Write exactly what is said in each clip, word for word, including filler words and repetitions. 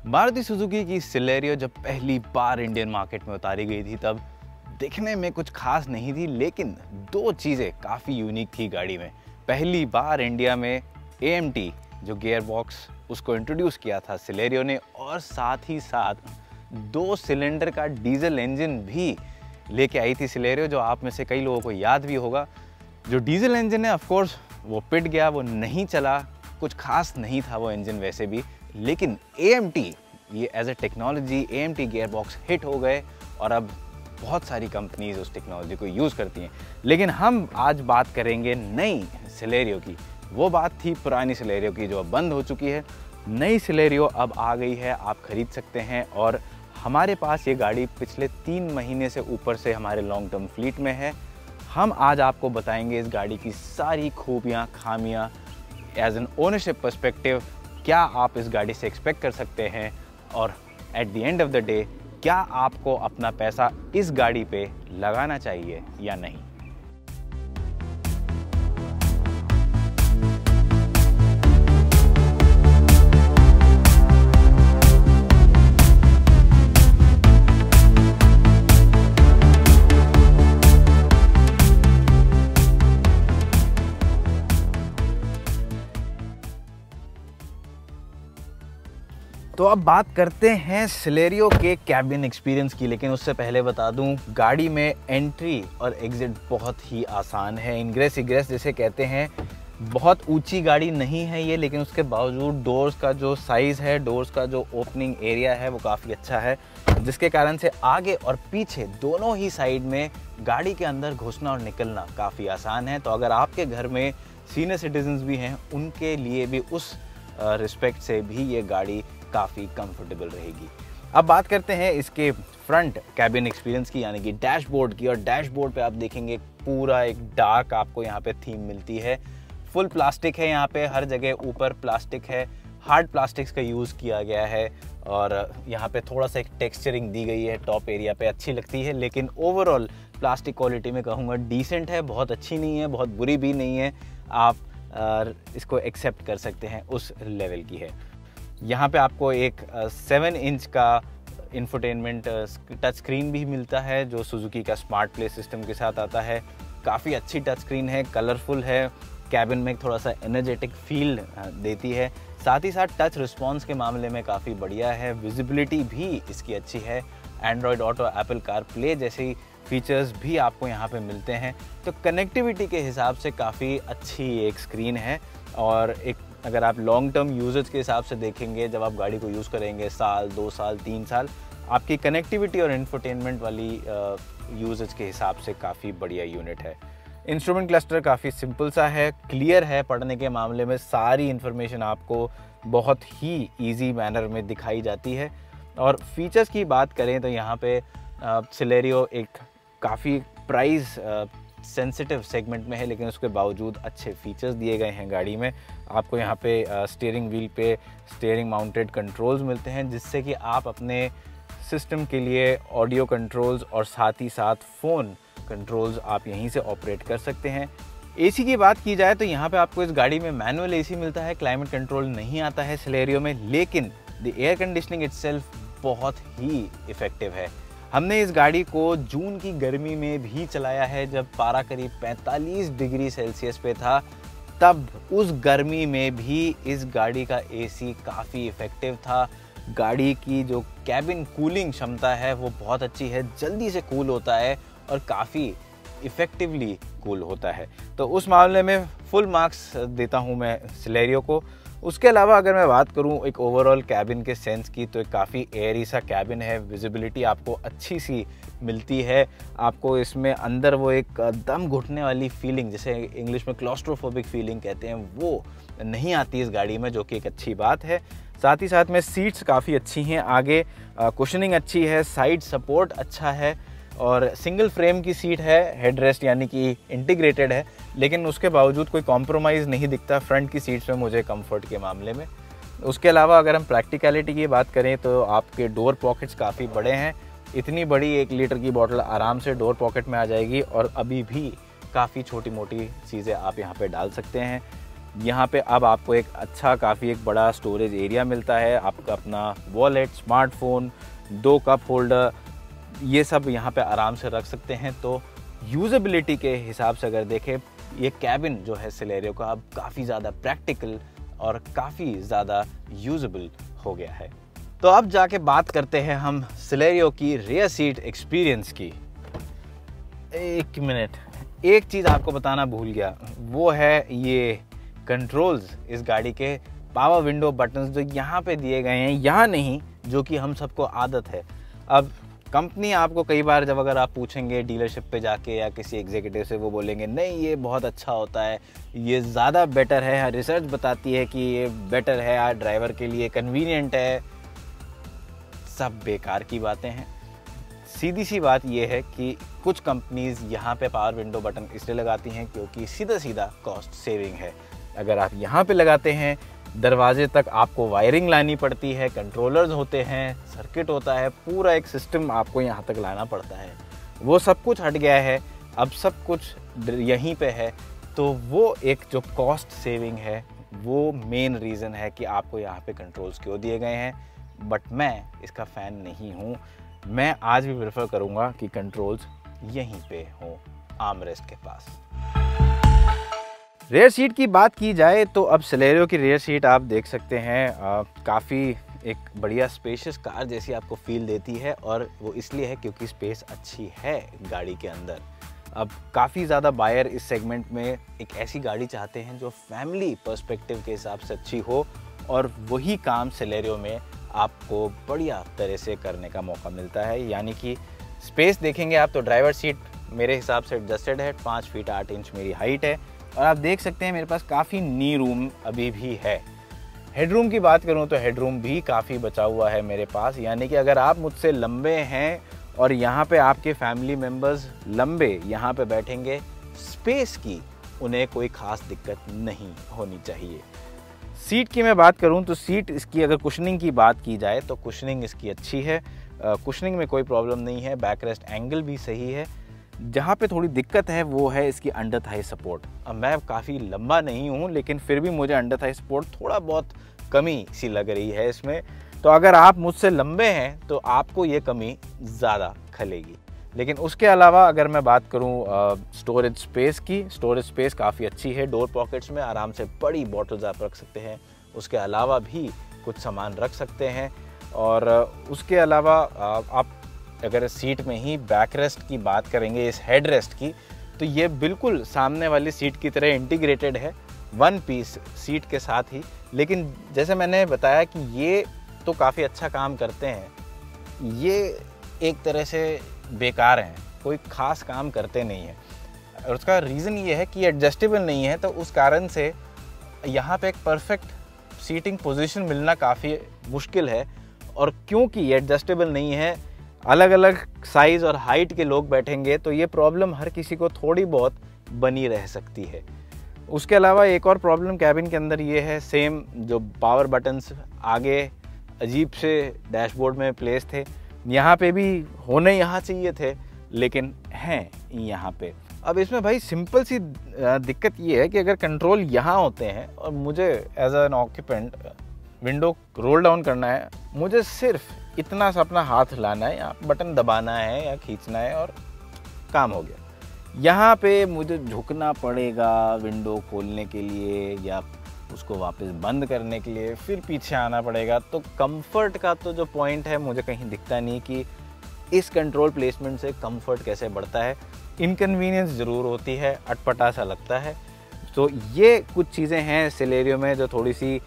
Maruti Suzuki की Celerio जब पहली बार इंडियन मार्केट में उतारी गई थी तब दिखने में कुछ खास नहीं थी, लेकिन दो चीज़ें काफ़ी यूनिक थी गाड़ी में। पहली बार इंडिया में ए एम टी जो गियर बॉक्स उसको इंट्रोड्यूस किया था सिलेरियो ने, और साथ ही साथ दो सिलेंडर का डीजल इंजन भी लेके आई थी सिलेरियो, जो आप में से कई लोगों को याद भी होगा। जो डीजल इंजन है ऑफकोर्स वो पिट गया, वो नहीं चला, कुछ खास नहीं था वो इंजन वैसे भी, लेकिन ए एम टी ये as a technology A M T gear box hit हो गए और अब बहुत सारी कंपनीज उस टेक्नोलॉजी को यूज़ करती हैं। लेकिन हम आज बात करेंगे नई सिलेरियो की। वो बात थी पुरानी सिलेरियो की जो अब बंद हो चुकी है। नई सिलेरियो अब आ गई है, आप खरीद सकते हैं, और हमारे पास ये गाड़ी पिछले तीन महीने से ऊपर से हमारे लॉन्ग टर्म फ्लीट में है। हम आज आपको बताएंगे इस गाड़ी की सारी खूबियाँ खामियाँ, एज एन ओनरशिप पर्सपेक्टिव क्या आप इस गाड़ी से एक्सपेक्ट कर सकते हैं, और at the end of the day क्या आपको अपना पैसा इस गाड़ी पे लगाना चाहिए या नहीं। तो अब बात करते हैं सिलेरियो के कैबिन एक्सपीरियंस की, लेकिन उससे पहले बता दूं गाड़ी में एंट्री और एग्जिट बहुत ही आसान है। इनग्रेस इग्रेस जैसे कहते हैं, बहुत ऊंची गाड़ी नहीं है ये, लेकिन उसके बावजूद डोर्स का जो साइज़ है, डोर्स का जो ओपनिंग एरिया है वो काफ़ी अच्छा है, जिसके कारण से आगे और पीछे दोनों ही साइड में गाड़ी के अंदर घुसना और निकलना काफ़ी आसान है। तो अगर आपके घर में सीनियर सिटीजन्स भी हैं, उनके लिए भी उस रिस्पेक्ट से भी ये गाड़ी काफ़ी कंफर्टेबल रहेगी। अब बात करते हैं इसके फ्रंट कैबिन एक्सपीरियंस की, यानी कि डैशबोर्ड की। और डैशबोर्ड पे आप देखेंगे पूरा एक डार्क आपको यहाँ पे थीम मिलती है। फुल प्लास्टिक है, यहाँ पे हर जगह ऊपर प्लास्टिक है, हार्ड प्लास्टिक्स का यूज़ किया गया है, और यहाँ पे थोड़ा सा एक टेक्सचरिंग दी गई है टॉप एरिया पे, अच्छी लगती है। लेकिन ओवरऑल प्लास्टिक क्वालिटी में कहूँगा डिसेंट है, बहुत अच्छी नहीं है, बहुत बुरी भी नहीं है, आप आ, इसको एक्सेप्ट कर सकते हैं, उस लेवल की है। यहाँ पे आपको एक सेवन इंच का इंफोटेनमेंट टच स्क्रीन भी मिलता है, जो सुजुकी का स्मार्ट प्ले सिस्टम के साथ आता है। काफ़ी अच्छी टच स्क्रीन है, कलरफुल है, कैबिन में थोड़ा सा एनर्जेटिक फील देती है। साथ ही साथ टच रिस्पॉन्स के मामले में काफ़ी बढ़िया है, विजिबिलिटी भी इसकी अच्छी है। Android auto, Apple car play जैसी फीचर्स भी आपको यहाँ पे मिलते हैं। तो कनेक्टिविटी के हिसाब से काफ़ी अच्छी एक स्क्रीन है, और एक अगर आप लॉन्ग टर्म यूजेज के हिसाब से देखेंगे, जब आप गाड़ी को यूज़ करेंगे साल, दो साल, तीन साल, आपकी कनेक्टिविटी और इंफोटेनमेंट वाली यूजेज के हिसाब से काफ़ी बढ़िया यूनिट है। इंस्ट्रूमेंट क्लस्टर काफ़ी सिंपल सा है, क्लियर है, पढ़ने के मामले में सारी इन्फॉर्मेशन आपको बहुत ही ईजी मैनर में दिखाई जाती है। और फीचर्स की बात करें तो यहाँ पे सिलेरियो एक काफ़ी प्राइस सेंसिटिव सेगमेंट में है, लेकिन उसके बावजूद अच्छे फीचर्स दिए गए हैं गाड़ी में। आपको यहाँ पे स्टीयरिंग व्हील पे स्टीयरिंग माउंटेड कंट्रोल्स मिलते हैं, जिससे कि आप अपने सिस्टम के लिए ऑडियो कंट्रोल्स और साथ ही साथ फ़ोन कंट्रोल्स आप यहीं से ऑपरेट कर सकते हैं। एसी की बात की जाए तो यहाँ पे आपको इस गाड़ी में मैनुअल एसी मिलता है, क्लाइमेट कंट्रोल नहीं आता है सिलेरियो में, लेकिन द एयर कंडीशनिंग इटसेल्फ बहुत ही इफ़ेक्टिव है। हमने इस गाड़ी को जून की गर्मी में भी चलाया है, जब पारा करीब पैंतालीस डिग्री सेल्सियस पे था, तब उस गर्मी में भी इस गाड़ी का एसी काफ़ी इफ़ेक्टिव था। गाड़ी की जो कैबिन कूलिंग क्षमता है वो बहुत अच्छी है, जल्दी से कूल होता है और काफ़ी इफ़ेक्टिवली कूल होता है। तो उस मामले में फुल मार्क्स देता हूँ मैं सिलेरियो को। उसके अलावा अगर मैं बात करूं एक ओवरऑल कैबिन के सेंस की, तो एक काफ़ी एयरी सा कैबिन है, विजिबिलिटी आपको अच्छी सी मिलती है। आपको इसमें अंदर वो एक दम घुटने वाली फीलिंग, जिसे इंग्लिश में क्लॉस्ट्रोफोबिक फीलिंग कहते हैं, वो नहीं आती इस गाड़ी में, जो कि एक अच्छी बात है। साथ ही साथ में सीट्स काफ़ी अच्छी हैं, आगे कुशनिंग अच्छी है, साइड सपोर्ट अच्छा है, और सिंगल फ्रेम की सीट है, हेडरेस्ट यानी कि इंटीग्रेटेड है, लेकिन उसके बावजूद कोई कॉम्प्रोमाइज़ नहीं दिखता फ्रंट की सीट्स में मुझे कंफर्ट के मामले में। उसके अलावा अगर हम प्रैक्टिकलिटी की बात करें तो आपके डोर पॉकेट्स काफ़ी बड़े हैं, इतनी बड़ी एक लीटर की बोतल आराम से डोर पॉकेट में आ जाएगी, और अभी भी काफ़ी छोटी मोटी चीज़ें आप यहाँ पे डाल सकते हैं। यहाँ पे अब आपको एक अच्छा काफ़ी एक बड़ा स्टोरेज एरिया मिलता है। आपका अपना वॉलेट, स्मार्टफोन, दो कप होल्डर, ये सब यहाँ पे आराम से रख सकते हैं। तो यूजेबिलिटी के हिसाब से अगर देखें, ये कैबिन जो है सिलेरियो का अब काफ़ी ज़्यादा प्रैक्टिकल और काफ़ी ज़्यादा यूजेबल हो गया है। तो अब जाके बात करते हैं हम सिलेरियो की रियर सीट एक्सपीरियंस की। एक मिनट, एक चीज़ आपको बताना भूल गया, वो है ये कंट्रोल्स इस गाड़ी के, पावर विंडो बटन्स जो यहाँ पे दिए गए हैं, यहाँ नहीं, जो कि हम सबको आदत है। अब कंपनी आपको कई बार जब अगर आप पूछेंगे डीलरशिप पे जाके या किसी एग्जीक्यूटिव से, वो बोलेंगे नहीं ये बहुत अच्छा होता है, ये ज़्यादा बेटर है, रिसर्च बताती है कि ये बेटर है, यार ड्राइवर के लिए कन्वीनियंट है। सब बेकार की बातें हैं। सीधी सी बात ये है कि कुछ कंपनीज़ यहाँ पे पावर विंडो बटन इसलिए लगाती हैं क्योंकि सीधा सीधा कॉस्ट सेविंग है। अगर आप यहाँ पे लगाते हैं, दरवाजे तक आपको वायरिंग लानी पड़ती है, कंट्रोलर्स होते हैं, सर्किट होता है, पूरा एक सिस्टम आपको यहाँ तक लाना पड़ता है। वो सब कुछ हट गया है, अब सब कुछ यहीं पे है। तो वो एक जो कॉस्ट सेविंग है, वो मेन रीज़न है कि आपको यहाँ पे कंट्रोल्स क्यों दिए गए हैं। बट मैं इसका फ़ैन नहीं हूँ। मैं आज भी प्रेफर करूँगा कि कंट्रोल्स यहीं पे हों, आर्मरेस्ट के पास। रेयर सीट की बात की जाए तो अब सिलेरियो की रेयर सीट आप देख सकते हैं, काफ़ी एक बढ़िया स्पेशियस कार जैसी आपको फील देती है, और वो इसलिए है क्योंकि स्पेस अच्छी है गाड़ी के अंदर। अब काफ़ी ज़्यादा बायर इस सेगमेंट में एक ऐसी गाड़ी चाहते हैं जो फैमिली पर्सपेक्टिव के हिसाब से अच्छी हो, और वही काम सिलेरियो में आपको बढ़िया तरह से करने का मौका मिलता है। यानी कि स्पेस देखेंगे आप तो ड्राइवर सीट मेरे हिसाब से एडजस्टेड है, पाँच फीट आठ इंच मेरी हाइट है, और आप देख सकते हैं मेरे पास काफ़ी नी रूम अभी भी है। हेडरूम की बात करूं तो हेडरूम भी काफ़ी बचा हुआ है मेरे पास। यानी कि अगर आप मुझसे लंबे हैं और यहाँ पे आपके फैमिली मेम्बर्स लंबे यहाँ पे बैठेंगे, स्पेस की उन्हें कोई ख़ास दिक्कत नहीं होनी चाहिए। सीट की मैं बात करूं तो सीट इसकी, अगर कुशनिंग की बात की जाए तो कुशनिंग इसकी अच्छी है, कुशनिंग में कोई प्रॉब्लम नहीं है, बैक रेस्ट एंगल भी सही है। जहाँ पे थोड़ी दिक्कत है वो है इसकी अंडर थाई सपोर्ट। अब मैं काफ़ी लंबा नहीं हूँ, लेकिन फिर भी मुझे अंडर थाई सपोर्ट थोड़ा बहुत कमी सी लग रही है इसमें। तो अगर आप मुझसे लंबे हैं तो आपको ये कमी ज़्यादा खलेगी। लेकिन उसके अलावा अगर मैं बात करूँ स्टोरेज स्पेस की, स्टोरेज स्पेस काफ़ी अच्छी है। डोर पॉकेट्स में आराम से बड़ी बॉटल्स आप रख सकते हैं, उसके अलावा भी कुछ सामान रख सकते हैं। और उसके अलावा आप अगर सीट में ही बैक रेस्ट की बात करेंगे, इस हेड रेस्ट की, तो ये बिल्कुल सामने वाली सीट की तरह इंटीग्रेटेड है, वन पीस सीट के साथ ही। लेकिन जैसे मैंने बताया कि ये तो काफ़ी अच्छा काम करते हैं, ये एक तरह से बेकार हैं, कोई ख़ास काम करते नहीं हैं। और उसका रीज़न ये है कि एडजस्टेबल नहीं है, तो उस कारण से यहाँ पे एक परफेक्ट सीटिंग पोजीशन मिलना काफ़ी मुश्किल है। और क्योंकि ये एडजस्टेबल नहीं है, अलग अलग साइज़ और हाइट के लोग बैठेंगे तो ये प्रॉब्लम हर किसी को थोड़ी बहुत बनी रह सकती है। उसके अलावा एक और प्रॉब्लम कैबिन के अंदर ये है, सेम जो पावर बटन्स आगे अजीब से डैशबोर्ड में प्लेस थे, यहाँ पे भी होने यहाँ चाहिए थे, लेकिन हैं यहाँ पे। अब इसमें भाई सिंपल सी दिक्कत ये है कि अगर कंट्रोल यहाँ होते हैं और मुझे as an occupant window roll down करना है, मुझे सिर्फ इतना सा अपना हाथ लाना है या बटन दबाना है या खींचना है और काम हो गया। यहाँ पे मुझे झुकना पड़ेगा विंडो खोलने के लिए या उसको वापस बंद करने के लिए, फिर पीछे आना पड़ेगा। तो कंफर्ट का तो जो पॉइंट है मुझे कहीं दिखता नहीं कि इस कंट्रोल प्लेसमेंट से कंफर्ट कैसे बढ़ता है। इनकन्वीनियंस ज़रूर होती है, अटपटा सा लगता है। तो ये कुछ चीज़ें हैं सिलेरियो में जो थोड़ी सी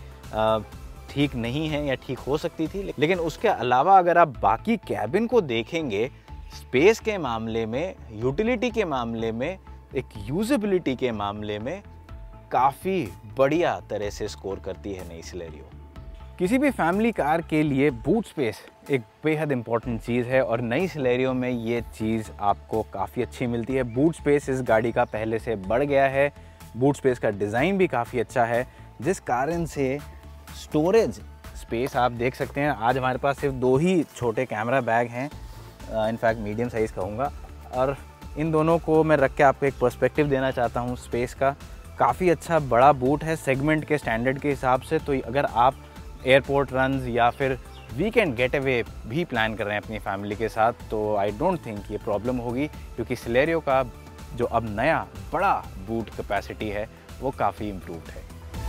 ठीक नहीं है या ठीक हो सकती थी। लेकिन उसके अलावा अगर आप बाकी कैबिन को देखेंगे, स्पेस के मामले में, यूटिलिटी के मामले में, एक यूजेबिलिटी के मामले में काफ़ी बढ़िया तरह से स्कोर करती है नई सिलेरियो। किसी भी फैमिली कार के लिए बूट स्पेस एक बेहद इम्पॉर्टेंट चीज़ है और नई सिलेरियो में ये चीज़ आपको काफ़ी अच्छी मिलती है। बूट स्पेस इस गाड़ी का पहले से बढ़ गया है, बूट स्पेस का डिज़ाइन भी काफ़ी अच्छा है, जिस कारण से स्टोरेज स्पेस आप देख सकते हैं। आज हमारे पास सिर्फ दो ही छोटे कैमरा बैग हैं, इनफैक्ट मीडियम साइज़ कहूँगा, और इन दोनों को मैं रख के आपको एक पर्सपेक्टिव देना चाहता हूँ स्पेस का। काफ़ी अच्छा बड़ा बूट है सेगमेंट के स्टैंडर्ड के हिसाब से। तो अगर आप एयरपोर्ट रन्स या फिर वीकेंड गेट अवे भी प्लान कर रहे हैं अपनी फैमिली के साथ, तो आई डोंट थिंक ये प्रॉब्लम होगी, क्योंकि सिलेरियो का जो अब नया बड़ा बूट कैपेसिटी है वो काफ़ी इम्प्रूव्ड है।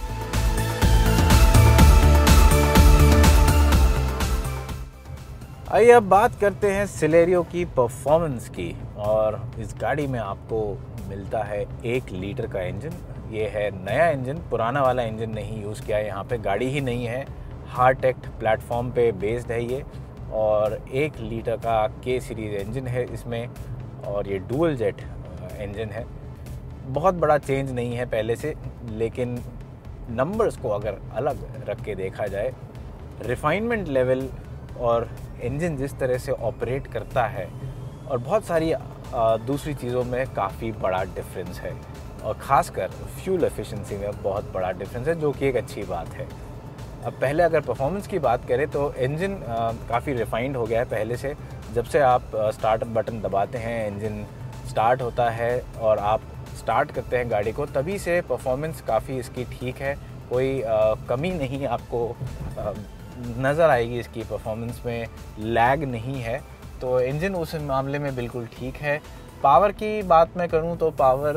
आइए अब बात करते हैं सिलेरियो की परफॉर्मेंस की। और इस गाड़ी में आपको मिलता है एक लीटर का इंजन। ये है नया इंजन, पुराना वाला इंजन नहीं यूज़ किया है यहाँ पे, गाड़ी ही नहीं है, हार्टेक्ट प्लेटफॉर्म पे बेस्ड है ये। और एक लीटर का के सीरीज़ इंजन है इसमें, और ये डुअल जेट इंजन है। बहुत बड़ा चेंज नहीं है पहले से, लेकिन नंबर्स को अगर अलग रख के देखा जाए, रिफाइनमेंट लेवल और इंजन जिस तरह से ऑपरेट करता है और बहुत सारी दूसरी चीज़ों में काफ़ी बड़ा डिफरेंस है, और ख़ासकर फ्यूल एफिशिएंसी में बहुत बड़ा डिफरेंस है, जो कि एक अच्छी बात है। अब पहले अगर परफॉर्मेंस की बात करें तो इंजन काफ़ी रिफाइंड हो गया है पहले से। जब से आप स्टार्ट बटन दबाते हैं, इंजन स्टार्ट होता है और आप स्टार्ट करते हैं गाड़ी को, तभी से परफॉर्मेंस काफ़ी इसकी ठीक है। कोई आ, कमी नहीं आपको आ, नज़र आएगी इसकी परफॉर्मेंस में, लैग नहीं है। तो इंजन उस मामले में बिल्कुल ठीक है। पावर की बात मैं करूं तो पावर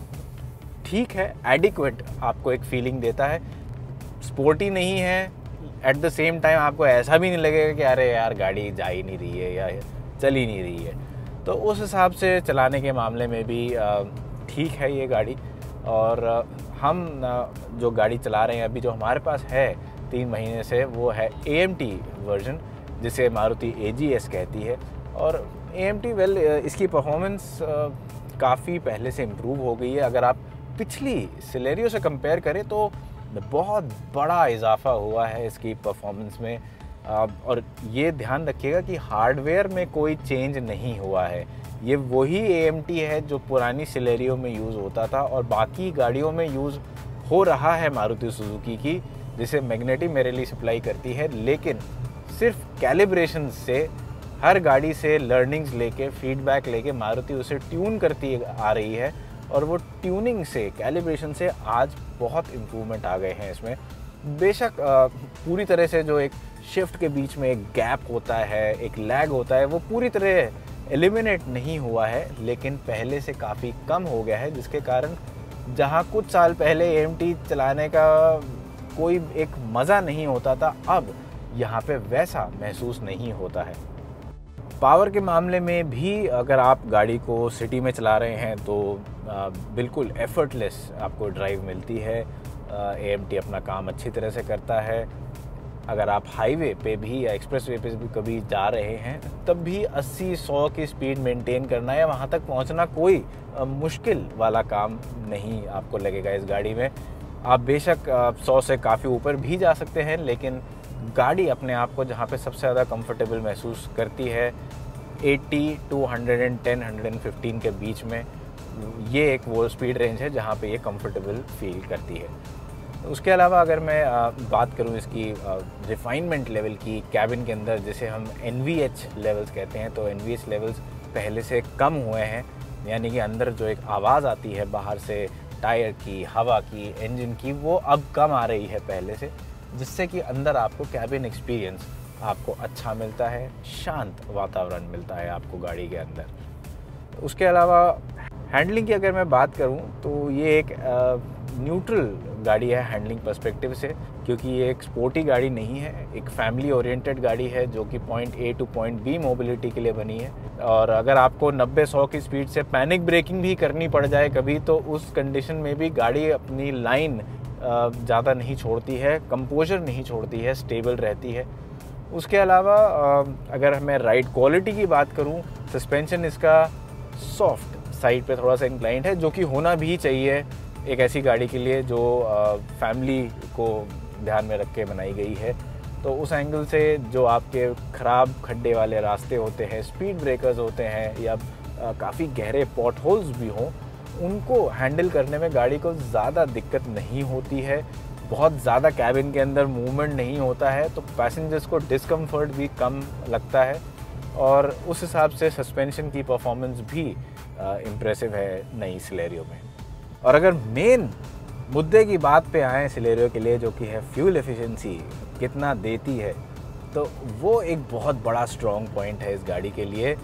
ठीक है, एडिक्वेट आपको एक फीलिंग देता है। स्पोर्टी नहीं है, एट द सेम टाइम आपको ऐसा भी नहीं लगेगा कि अरे यार गाड़ी जा ही नहीं रही है या चल ही नहीं रही है। तो उस हिसाब से चलाने के मामले में भी ठीक है ये गाड़ी। और हम जो गाड़ी चला रहे हैं अभी, जो हमारे पास है तीन महीने से, वो है ए एम टी वर्जन, जिसे मारुति ए जी एस कहती है। और ए एम टी वेल इसकी परफॉर्मेंस काफ़ी पहले से इम्प्रूव हो गई है। अगर आप पिछली सिलेरियो से कंपेयर करें तो बहुत बड़ा इजाफा हुआ है इसकी परफॉर्मेंस में। और ये ध्यान रखिएगा कि हार्डवेयर में कोई चेंज नहीं हुआ है। ये वही ए एम टी है जो पुरानी सिलेरियो में यूज़ होता था और बाकी गाड़ियों में यूज़ हो रहा है मारुति सुजुकी की, जिसे मैग्नेटी मेरेली सप्लाई करती है। लेकिन सिर्फ कैलिब्रेशन से, हर गाड़ी से लर्निंग्स लेके, फीडबैक लेके मारुति उसे ट्यून करती आ रही है, और वो ट्यूनिंग से, कैलिब्रेशन से आज बहुत इम्प्रूवमेंट आ गए हैं इसमें। बेशक पूरी तरह से जो एक शिफ्ट के बीच में एक गैप होता है, एक लैग होता है, वो पूरी तरह एलिमिनेट नहीं हुआ है, लेकिन पहले से काफ़ी कम हो गया है, जिसके कारण जहाँ कुछ साल पहले ए एम टी चलाने का कोई एक मज़ा नहीं होता था, अब यहाँ पे वैसा महसूस नहीं होता है। पावर के मामले में भी अगर आप गाड़ी को सिटी में चला रहे हैं तो आ, बिल्कुल एफर्टलेस आपको ड्राइव मिलती है। ए एम टी अपना काम अच्छी तरह से करता है। अगर आप हाईवे पे भी या एक्सप्रेस वे पे भी कभी जा रहे हैं, तब भी अस्सी सौ की स्पीड मेंटेन करना या वहाँ तक पहुँचना कोई आ, मुश्किल वाला काम नहीं आपको लगेगा इस गाड़ी में। आप बेशक सौ से काफ़ी ऊपर भी जा सकते हैं, लेकिन गाड़ी अपने आप को जहाँ पे सबसे ज़्यादा कंफर्टेबल महसूस करती है अस्सी टू एक सौ दस, एक सौ पंद्रह के बीच में, ये एक वो स्पीड रेंज है जहाँ पे ये कंफर्टेबल फील करती है। उसके अलावा अगर मैं बात करूँ इसकी रिफाइनमेंट लेवल की, कैबिन के अंदर जिसे हम एन वी एच लेवल्स कहते हैं, तो एन वी एच लेवल्स पहले से कम हुए हैं। यानी कि अंदर जो एक आवाज़ आती है बाहर से, टायर की, हवा की, इंजन की, वो अब कम आ रही है पहले से, जिससे कि अंदर आपको कैबिन एक्सपीरियंस आपको अच्छा मिलता है, शांत वातावरण मिलता है आपको गाड़ी के अंदर। उसके अलावा हैंडलिंग की अगर मैं बात करूं तो ये एक न्यूट्रल गाड़ी है हैंडलिंग पर्सपेक्टिव से, क्योंकि ये एक स्पोर्टी गाड़ी नहीं है, एक फैमिली ओरिएंटेड गाड़ी है जो कि point A to point B mobility के लिए बनी है। और अगर आपको नब्बे सौ की स्पीड से पैनिक ब्रेकिंग भी करनी पड़ जाए कभी, तो उस कंडीशन में भी गाड़ी अपनी लाइन ज़्यादा नहीं छोड़ती है, कंपोजर नहीं छोड़ती है, स्टेबल रहती है। उसके अलावा अगर मैं राइड क्वालिटी की बात करूं, सस्पेंशन इसका सॉफ्ट साइड पे थोड़ा सा इंक्लाइंड है, जो कि होना भी चाहिए एक ऐसी गाड़ी के लिए जो फैमिली को ध्यान में रख के बनाई गई है। तो उस एंगल से जो आपके ख़राब खड्डे वाले रास्ते होते हैं, स्पीड ब्रेकर्स होते हैं, या काफ़ी गहरे पॉट होल्स भी हों, उनको हैंडल करने में गाड़ी को ज़्यादा दिक्कत नहीं होती है। बहुत ज़्यादा कैबिन के अंदर मूवमेंट नहीं होता है, तो पैसेंजर्स को डिस्कम्फर्ट भी कम लगता है। और उस हिसाब से सस्पेंशन की परफॉर्मेंस भी इम्प्रेसिव है नई सिलेरियो में। और अगर मेन मुद्दे की बात पे आए सिलेरियो के लिए, जो कि है फ्यूल एफिशिएंसी कितना देती है, तो वो एक बहुत बड़ा स्ट्रॉन्ग पॉइंट है इस गाड़ी के लिए।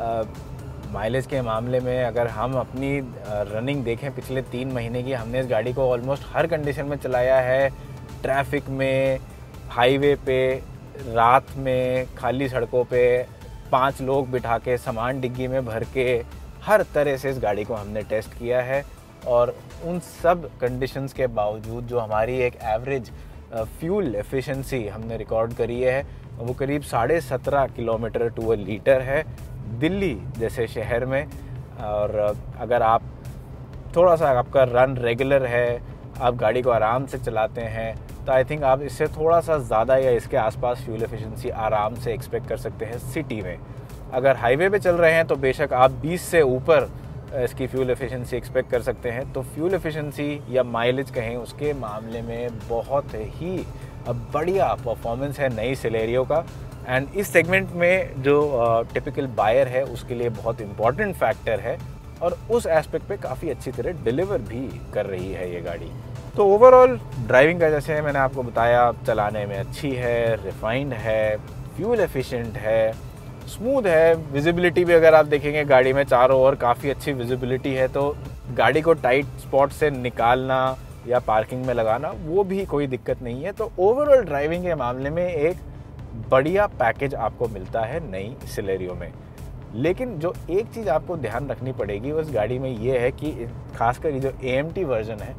माइलेज के मामले में अगर हम अपनी रनिंग देखें पिछले तीन महीने की, हमने इस गाड़ी को ऑलमोस्ट हर कंडीशन में चलाया है। ट्रैफिक में, हाईवे पे, रात में, खाली सड़कों पे, पांच लोग बिठा के, सामान डिग्गी में भर के, हर तरह से इस गाड़ी को हमने टेस्ट किया है। और उन सब कंडीशंस के बावजूद जो हमारी एक एवरेज फ्यूल एफिशिएंसी हमने रिकॉर्ड करी है, वो करीब साढ़े सत्रह किलोमीटर टू अ लीटर है दिल्ली जैसे शहर में। और अगर आप थोड़ा सा आपका रन रेगुलर है, आप गाड़ी को आराम से चलाते हैं, तो आई थिंक आप इससे थोड़ा सा ज़्यादा या इसके आसपास फ्यूल एफिशिएंसी आराम से एक्सपेक्ट कर सकते हैं सिटी में। अगर हाईवे पे चल रहे हैं तो बेशक आप बीस से ऊपर इसकी फ्यूल एफिशिएंसी एक्सपेक्ट कर सकते हैं। तो फ्यूल एफिशिएंसी या माइलेज कहें, उसके मामले में बहुत ही बढ़िया परफॉर्मेंस है नई सिलेरियो का। एंड इस सेगमेंट में जो टिपिकल बायर है उसके लिए बहुत इंपॉर्टेंट फैक्टर है, और उस एस्पेक्ट पे काफ़ी अच्छी तरह डिलीवर भी कर रही है ये गाड़ी। तो ओवरऑल ड्राइविंग का, जैसे मैंने आपको बताया, चलाने में अच्छी है, रिफाइंड है, फ्यूल एफिशिएंट है, स्मूथ है। विजिबिलिटी भी अगर आप देखेंगे गाड़ी में चारों ओर काफ़ी अच्छी विजिबिलिटी है, तो गाड़ी को टाइट स्पॉट से निकालना या पार्किंग में लगाना वो भी कोई दिक्कत नहीं है। तो ओवरऑल ड्राइविंग के मामले में एक बढ़िया पैकेज आपको मिलता है नई सिलेरियो में। लेकिन जो एक चीज़ आपको ध्यान रखनी पड़ेगी उस गाड़ी में ये है कि खासकर ये जो ए एम टी वर्जन है,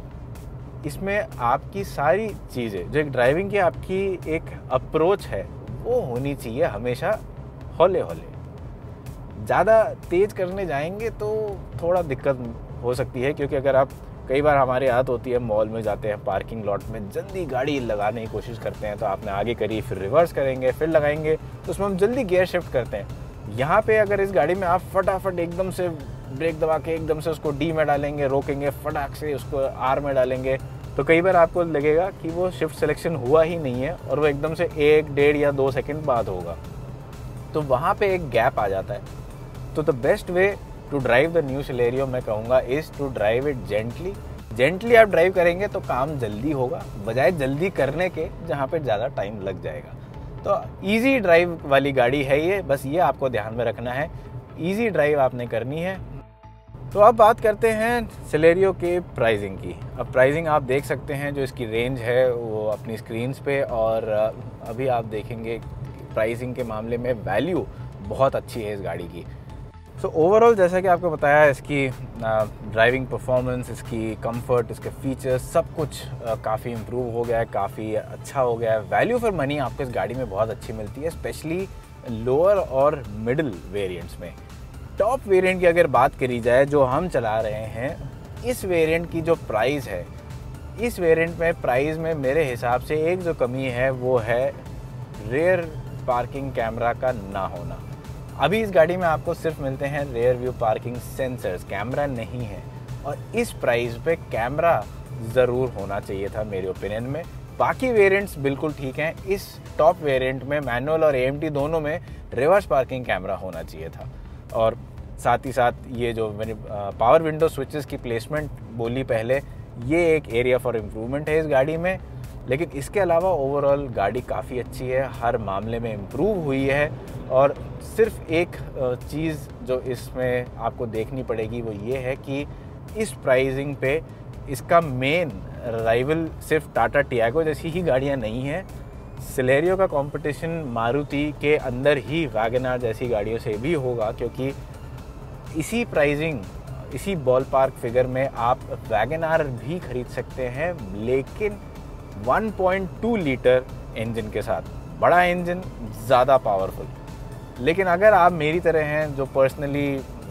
इसमें आपकी सारी चीज़ें, जो एक ड्राइविंग की आपकी एक अप्रोच है, वो होनी चाहिए हमेशा हौले हौले। ज़्यादा तेज़ करने जाएंगे तो थोड़ा दिक्कत हो सकती है, क्योंकि अगर आप, कई बार हमारी आदत होती है, मॉल में जाते हैं, पार्किंग लॉट में जल्दी गाड़ी लगाने की कोशिश करते हैं, तो आपने आगे करी, फिर रिवर्स करेंगे, फिर लगाएंगे, तो उसमें हम जल्दी गियर शिफ्ट करते हैं। यहाँ पे अगर इस गाड़ी में आप फटाफट एकदम से ब्रेक दबा के एकदम से उसको डी में डालेंगे, रोकेंगे, फटाक से उसको आर में डालेंगे, तो कई बार आपको लगेगा कि वो शिफ्ट सिलेक्शन हुआ ही नहीं है और वो एकदम से एक डेढ़ या दो सेकंड बाद होगा, तो वहाँ पे एक गैप आ जाता है। तो the best way to drive the new Celerio मैं कहूँगा is to drive it gently. Gently आप ड्राइव करेंगे तो काम जल्दी होगा, बजाय जल्दी करने के जहाँ पे ज़्यादा टाइम लग जाएगा। तो इजी ड्राइव वाली गाड़ी है ये, बस ये आपको ध्यान में रखना है, इजी ड्राइव आपने करनी है। तो अब बात करते हैं सिलेरियो के प्राइसिंग की। अब प्राइसिंग आप देख सकते हैं, जो इसकी रेंज है वो अपनी स्क्रीन्स पे, और अभी आप देखेंगे प्राइसिंग के मामले में वैल्यू बहुत अच्छी है इस गाड़ी की। सो ओवरऑल जैसा कि आपको बताया, इसकी ड्राइविंग परफॉर्मेंस, इसकी कंफर्ट, इसके फीचर्स, सब कुछ काफ़ी इम्प्रूव हो गया है, काफ़ी अच्छा हो गया है। वैल्यू फॉर मनी आपको इस गाड़ी में बहुत अच्छी मिलती है, स्पेशली लोअर और मिडिल वेरिएंट्स में। टॉप वेरिएंट की अगर बात करी जाए जो हम चला रहे हैं, इस वेरिएंट की जो प्राइस है, इस वेरिएंट में प्राइस में मेरे हिसाब से एक जो कमी है वो है रेयर पार्किंग कैमरा का ना होना। अभी इस गाड़ी में आपको सिर्फ मिलते हैं rear view parking sensors, camera नहीं है, और इस प्राइस पे कैमरा ज़रूर होना चाहिए था मेरे ओपिनियन में। बाकी वेरिएंट्स बिल्कुल ठीक हैं, इस टॉप वेरिएंट में मैनुअल और ए एम टी दोनों में रिवर्स पार्किंग कैमरा होना चाहिए था। और साथ ही साथ ये जो मैंने पावर विंडो स्विचेस की प्लेसमेंट बोली पहले, ये एक एरिया फॉर इम्प्रूवमेंट है इस गाड़ी में। लेकिन इसके अलावा ओवरऑल गाड़ी काफ़ी अच्छी है, हर मामले में इम्प्रूव हुई है। और सिर्फ एक चीज़ जो इसमें आपको देखनी पड़ेगी वो ये है कि इस प्राइसिंग पे इसका मेन राइवल सिर्फ टाटा टियागो जैसी ही गाड़ियाँ नहीं हैं। सिलेरियो का कंपटीशन मारुति के अंदर ही वैगन आर जैसी गाड़ियों से भी होगा, क्योंकि इसी प्राइसिंग, इसी बॉल पार्क फिगर में आप वैगन आर भी खरीद सकते हैं, लेकिन one point two litre engine के साथ। बड़ा इंजन, ज़्यादा पावरफुल। लेकिन अगर आप मेरी तरह हैं जो पर्सनली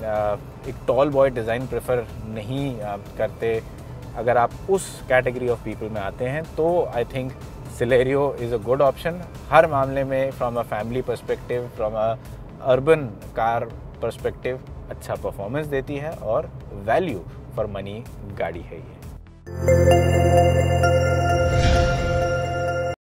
एक टॉल बॉय डिज़ाइन प्रेफर नहीं करते, अगर आप उस कैटेगरी ऑफ पीपल में आते हैं, तो I think Celerio is a good option हर मामले में। From a family perspective, from a urban car perspective अच्छा परफॉर्मेंस देती है और वैल्यू फॉर मनी गाड़ी है ये।